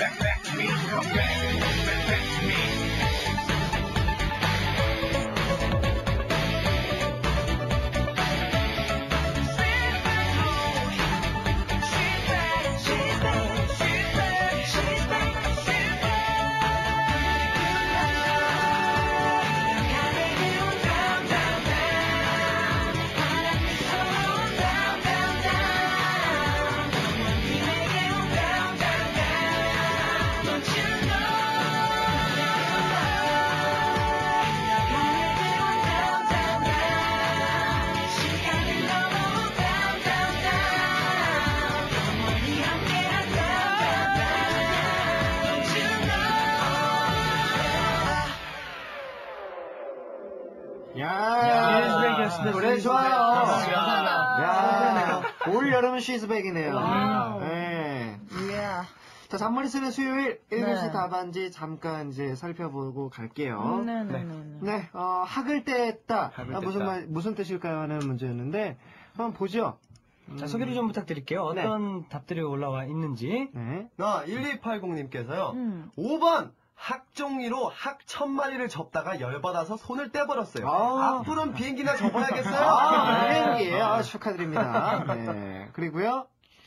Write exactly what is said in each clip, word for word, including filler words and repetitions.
back, back to me. Come back, back, back to me. 야, 노래 좋아요. 야, 올 여름은 시즈백이네요. 네. 자, 잔머리 쓰는 수요일 일 교시 답안지 잠깐 이제 살펴보고 갈게요. 네, 네, 네. 네, 어, 학을 뗐다. 아, 무슨 말, 무슨 뜻일까요? 하는 문제였는데, 한번 보죠. 음. 자, 소개를 좀 부탁드릴게요. 어떤 네. 답들이 올라와 있는지. 네. 아, 일이팔공님께서요. 음. 오 번! 학종이로 학 천마리를 접다가 열받아서 손을 떼버렸어요. 아. 앞으로는 비행기나 접어야겠어요? 아, 비행기예요. 아, 축하드립니다. 네. 그리고요.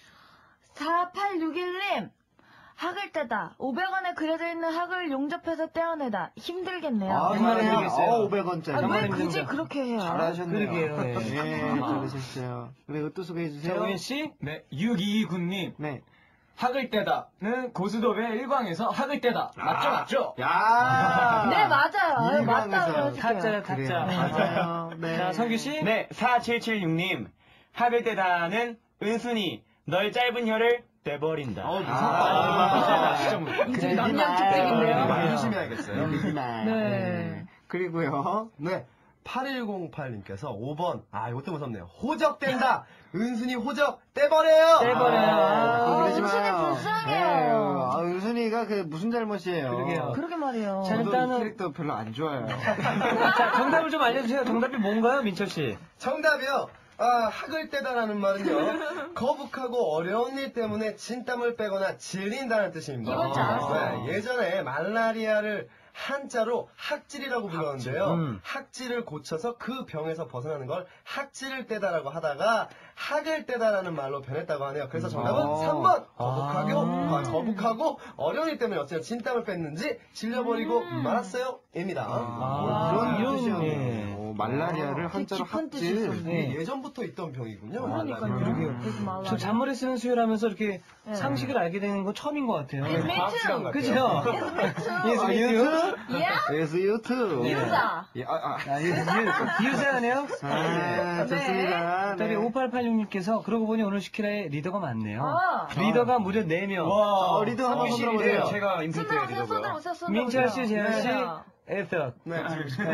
사팔육일님. 학을 떼다. 오백 원에 그려져 있는 학을 용접해서 떼어내다. 힘들겠네요. 아, 정말요? 어, 오백 원짜리. 아, 왜 굳이 그렇게 해요? 잘하셨네요. 그러게요. 네. 네, 잘하셨어요. 그리고 또 소개해주세요. 정현 씨? 네, 육이이구님. 네. 학을 떼다는 고스톱의 일광에서 학을 떼다. 아, 맞죠, 맞죠? 야, 네, 맞아요. 맞다고 타짜요, 타짜. 맞아요. 네. 자, 성규 씨? 네, 사칠칠육님. 학을 떼다는 은순이 널 짧은 혀를 떼버린다. 어, 무섭다. 이제 남양 특집인데요. 많이 조심해야겠어요. 네. 네. 그리고요. 네. 팔일공팔님께서 오 번. 아, 이것도 무섭네요. 호적된다. 은순이 호적 떼버려요. 떼버려요. 아, 그러지 은순이 마요. 불쌍해요. 아, 은순이가 그 무슨 잘못이에요. 그러게요. 그러게 말이에요. 자, 일단은 캐릭터 별로 안 좋아요. 자, 정답을 좀 알려주세요. 정답이 뭔가요, 민철 씨? 정답이요. 아, 학을 떼다라는 말은요. 거북하고 어려운 일 때문에 진땀을 빼거나 질린다는 뜻입니다. 이건 줄 알았어요. 네, 예전에 말라리아를 한자로 학질이라고 불렀는데요. 학질. 음. 학질을 고쳐서 그 병에서 벗어나는 걸 학질을 떼다라고 하다가 학을 떼다라는 말로 변했다고 하네요. 그래서 정답은 아. 삼 번. 거북하고, 아. 아, 거북하고 어려운 일 때문에 어쩌면 진땀을 뺐는지 질려버리고 음. 말았어요. 입니다. 아, 이런 이런 뜻이었네요. 네. 오, 말라리아를 한자로 깊은 뜻이 학질. 있었네. 네. 예전부터 있던 병이군요. 그러니까요. 그러게요. 되게 말라. 저 잔머리 쓰는 수요일하면서 이렇게 네. 상식을 알게 되는 건 처음인 것 같아요. It's me too. 그죠? 예스 유튜브? Yeah? 예스 유튜브. 유자. 예, 아, 아. 아, 유사하네요? 아, 좋습니다. 자, 우리 네. 오팔팔육님께서 그러고 보니 오늘 시키라에 리더가 많네요. 아. 리더가 무려 네 명. 어, 리더 한번 성규 씨 들어보세요. 리더예요. 제가 임팩트의 손들어보세요, 리더고요. 손들어보세요, 손들어보세요. 민철 씨, 재현 씨, 네. 에서. 네, 지금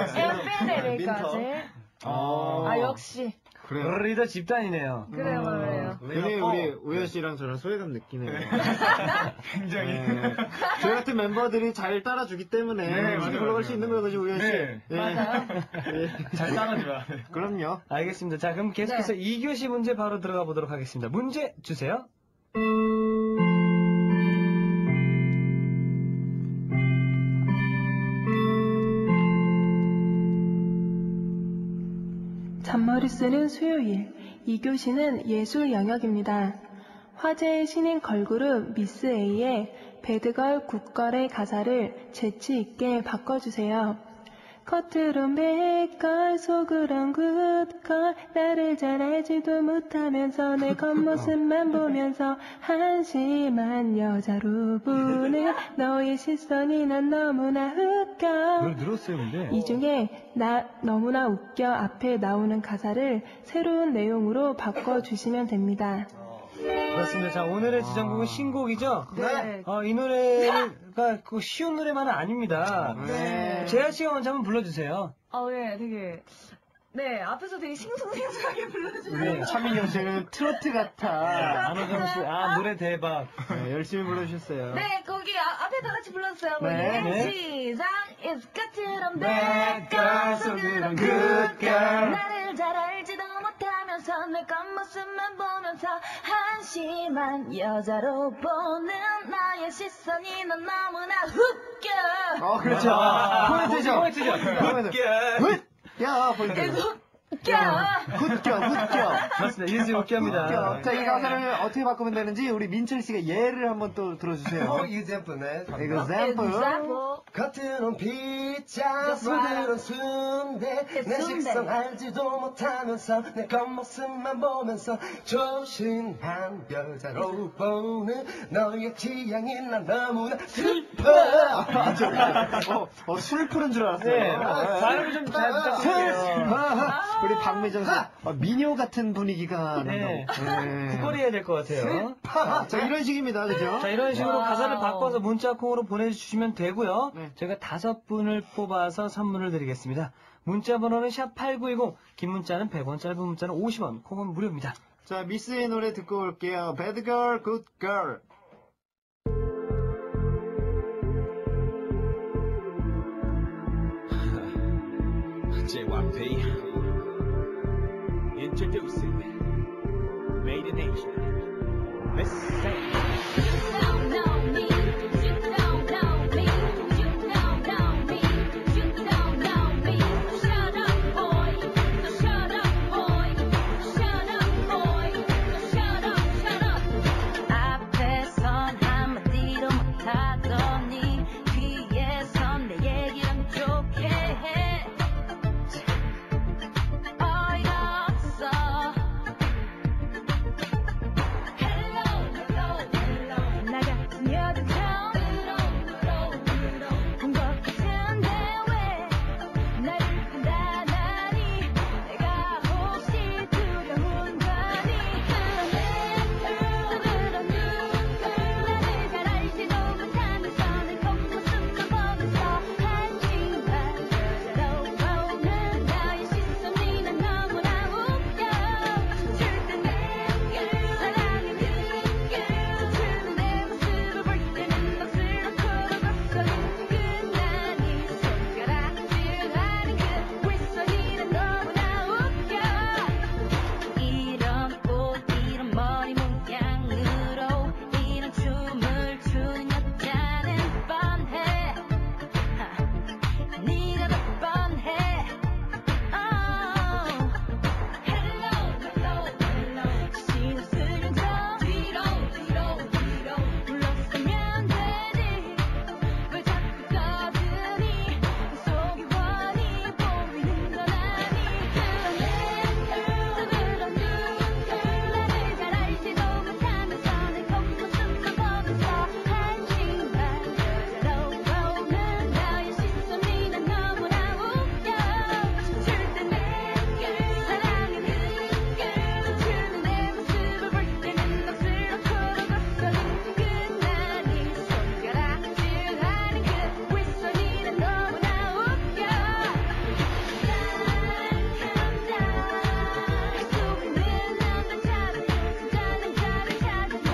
에페레까지. 어. 아, 역시. 그래요. 리더 집단이네요. 그래요, 말이에요. 근데 우리 우현 씨랑 저랑 소외감 느끼네요. 굉장히. 네. 저희 같은 멤버들이 잘 따라주기 때문에 네, 많이 맞아요, 올라갈 수 맞아요. 있는 거죠, 우현 씨. 네. 맞아요. 예. 잘 따라주라. 그럼요. 알겠습니다. 자, 그럼 계속해서 네. 이 교시 문제 바로 들어가 보도록 하겠습니다. 문제 주세요. 잔머리 쓰는 수요일 이 교시는 예술 영역입니다. 화제의 신인 걸그룹 미스 A의 배드걸 굿걸의 가사를 재치 있게 바꿔주세요. 겉으론 배걸 속으론 굿걸 나를 잘 알지도 못하면서 내 겉모습만 보면서 한심한 여자로 보는 너의 시선이 난 너무나 웃겨. 뭘 늘었어요, 근데? 이 중에 나 너무나 웃겨 앞에 나오는 가사를 새로운 내용으로 바꿔주시면 됩니다. 그렇습니다. 자, 오늘의 지정곡은 신곡이죠? 네. 어, 이 노래가 그 쉬운 노래만은 아닙니다. 네. 재하 씨가 먼저 한번 불러주세요. 아, 네, 되게. 네, 앞에서 되게 싱숭생숭하게 불러주세요. 네, 차민경 씨는 트로트 같아. 안호정 씨, 아, 노래 대박. 네, 열심히 불러주셨어요. 네, 거기 아, 앞에 다 같이 불렀어요. 네. 거기. 네. 시작! It's 것처럼 Bad girl, 배걸 속으론 속으론 good girl. 나를 잘 알지도 못하면서 내 겉모습만 보면서 한심한 여자로 보는 나의 시선이 넌 너무나 웃겨. 어, 그렇죠. 포인트죠. 포인트죠. 웃겨. 포인트. 웃겨. 웃겨, 웃겨. 맞습니다. 이은지 웃게 합니다. 웃겨. 자, 이 가사를 어떻게 바꾸면 되는지 우리 민철 씨가 예를 한번 또 들어주세요. For example, 네. 갑니다. example. 겉으론 피자, 속으론 순대. 내 식성 알지도 못하면서 내 겉모습만 보면서 조신한 여자로 보는 너의 취향이 난 너무나 슬퍼. 어, 어, 술 푸는 줄 알았어요. 네. 발음을 좀 잘 부탁드릴게요. 아, 우리 박미정 씨, 어, 미녀 같은 분위기가 네. 난다. 네. 국거리 해야 될 것 같아요. 자, 이런 식입니다, 그죠? 자, 이런 식으로 와우. 가사를 바꿔서 문자 콩으로 보내주시면 되고요. 네. 저희가 다섯 분을 뽑아서 선물을 드리겠습니다. 문자 번호는 샵 팔구이공, 긴 문자는 백 원, 짧은 문자는 오십 원, 콩은 무료입니다. 자, 미스의 노래 듣고 올게요. Bad Girl, Good Girl. J Y P Introducing Made in Asia Miss Sam. don't know me, you don't know me, you don't know me, you don't know me. Shut up, boy, no shut up, boy, shut up, boy, no shut up, shut up. 앞에선 한마디도 못하더니 뒤에선 내 얘기랑 좋게 해. 어이가 없어. Hello, hello, hello. 나 같은 여자처럼 본 것 같은데 왜 나를 판단하니? 내가 혹시 두려운 거니? 그런 나를 잘 알지도 못하면서 내 겉모습만 보면서 한심한 여자로 보는 나의 시선이 난 너무나 웃겨. 절대 내 사랑은 웃겨. 내 모습을 볼 때는 막 슬퍼 걷어는 끝나니 손가락질하는 그 윗선이 난 너무나 웃겨. 이런 옷 이런 머리 모양으로 이런 춤을 추는 여자는 뻔해. 네가 더 뻔해. Oh, hello, hello, hello. 신없을 용서 뒤로, 뒤로, 뒤로 물러서면 되지. 왜 자꾸 떠드니? 속이 훤히 보이는 건 아니. 그런 내 나를 잘 알지도 못하면서 내 겉모습만 보면서 한심한 여자로 보는 나의 시선이 난 너무나 웃겨. 절대 내 사랑은 웃겨. 춤추는 내 모습을 볼 때는 막 슬퍼 걷어는 끝나니 손가락질하는 그 윗선이 난 너무나 웃겨. 속는 남자 찾아 진짜 남자를 찾아줘.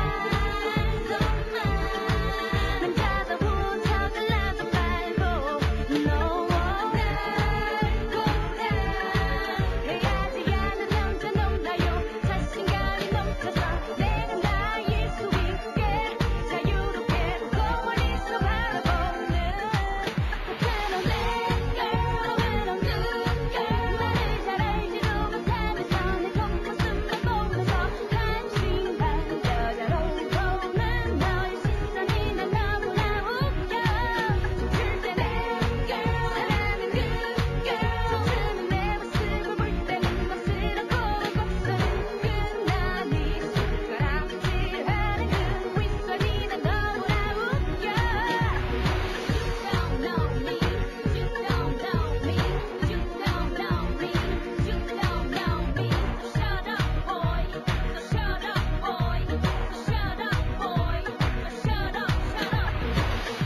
난 찾아본 척을 나도 말고 No 날 고라 해야지 않은 남자 넌 나요. 자신감이 넘쳐서 내가 나일 수 있게 자유롭게 보고 멀리서 바라보는 그런 내 girl 그런 good girl. 나를 잘 알지도 못하면서 내 겉모습만 보면서 한심한 여자로 보는 너의 시선이 난 너무나 웃겨. 절대 내 girl 사랑은 good girl. 춤추는 내 모습을 볼 때는 막 슬퍼 걷어는 끝나니 손가락질하는 그 윗선이 난 너무나 웃겨. You don't know me, you don't know me, you don't know me, you don't know me. Shut up, boy, no shut up, boy, no shut up, boy, no shut up, shut up.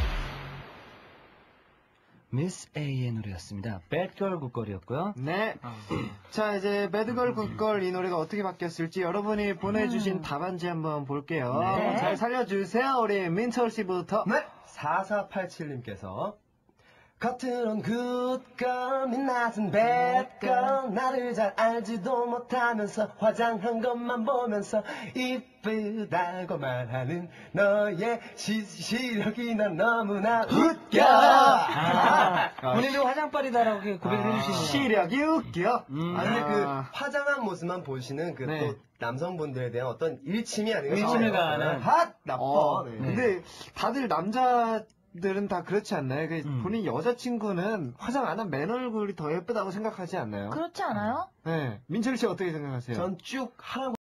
미스 A의 노래였습니다. Bad Girl 굿걸이었고요. 네. 자, 이제 배드걸 굿걸 이 노래가 어떻게 바뀌었을지 여러분이 보내주신 답안지 한번 볼게요. 네. 잘 살려주세요. 우리 민철 씨부터. 네. 사사팔칠님께서 겉으론 굿걸 민낯은 배걸 나를 잘 알지도 못하면서 화장한 것만 보면서 이쁘다고 말하는 너의 시, 시력이 난 너무나 웃겨. 아, 본인도 화장빨이다라고 이렇게 고백을 아, 해주시는 시력이 웃겨. 음. 아, 근데 그 아. 화장한 모습만 보시는 그 또 네. 남성분들에 대한 어떤 일침이 아닌가 일침을 싶어요. 가하는. 핫! 나빠. 어, 네. 근데 다들 남자들은 다 그렇지 않나요? 그 음. 본인 여자친구는 화장 안 한 맨 얼굴이 더 예쁘다고 생각하지 않나요? 그렇지 않아요? 네. 민철 씨 어떻게 생각하세요? 전 쭉 하라고